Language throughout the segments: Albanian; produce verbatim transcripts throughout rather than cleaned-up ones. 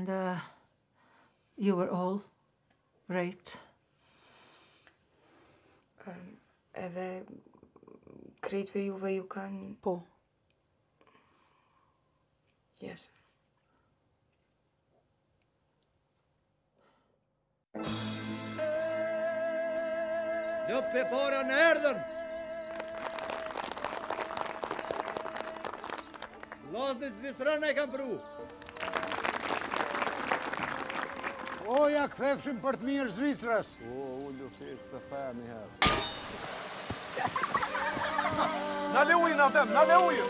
And uh, you were all raped? Um, edhe krejtve juve ju kanë... Po. Yes. Ljup e para në erdhën! Vllazët Zvistërën e kam pru. O, ja kthefshim për të mirë Zvistrës. O, ullu fikë se femi herë. Nale ujë në them, nale ujë!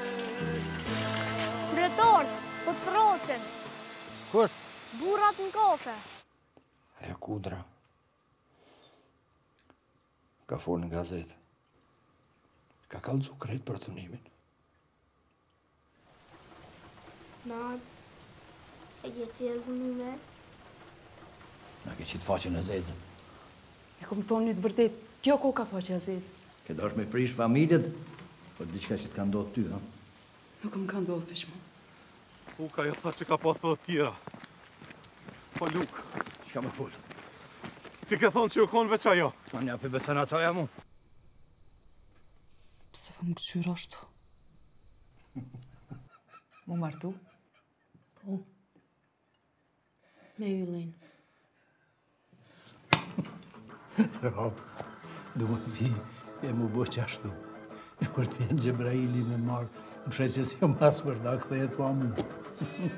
Bretor, po të prosin. Kush? Burrat në kafe. E Kudra. Ka folë në gazetë. Ka kallëzu krejt për thunimin. Nad, e ke qezë mu me? Na ke qitë faqen e zezën. E kom thonë një të vërtet, kjo ko ka faqe e zezë. Ke dosh me prish familjet, për diçka që të ka ndodhë ty, ha? Nuk më ka ndodhë, fishmo. Uka ja tha që ka pas të tjera. Po Luk. Qka me full? Ti ke thonë që ju konë veç ajo. Ma nja për besen ataja mu. Pse vë më këqyra ashtu? Mu martu? Po. Me yllin. Rob, du më vi e mu bo qashtu. Kur të vjen Gjebraili me marë, më shë që si o mas për da këthejet pa mu.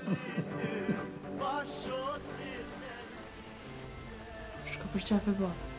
Shko për qafe ba?